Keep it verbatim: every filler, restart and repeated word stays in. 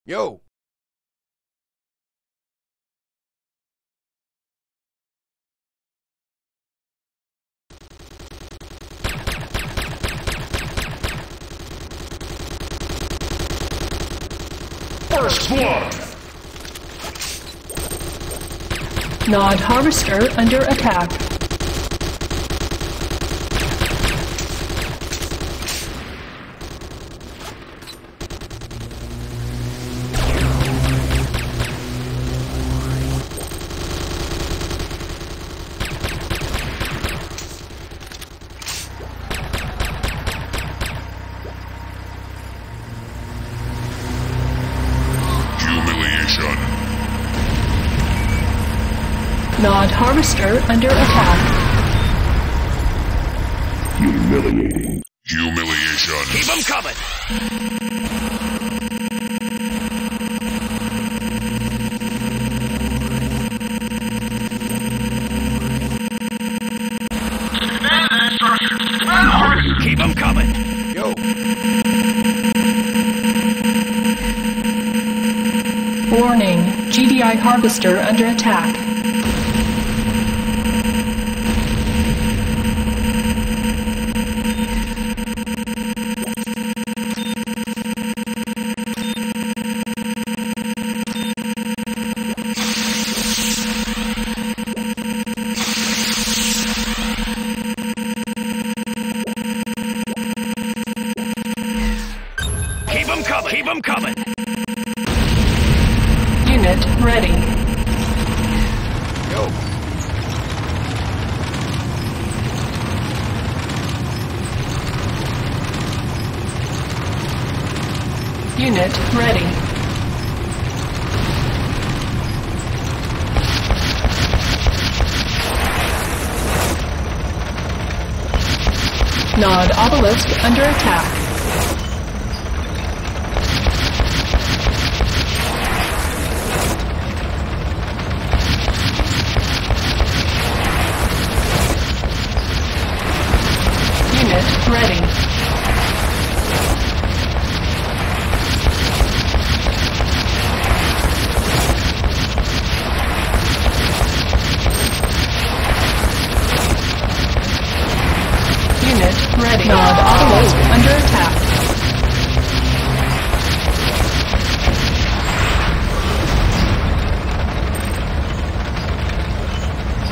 Yo! First blood! Nod Harvester under attack. Nod Harvester under attack. Humiliating. Humiliation. Keep them coming! Keep them coming! Yo! Warning, G D I Harvester under attack. Keep them coming! Keep them coming! Unit ready. Yo! Unit ready. Nod Obelisk under attack. Unit ready. Unit ready. Nod Obelisk under attack.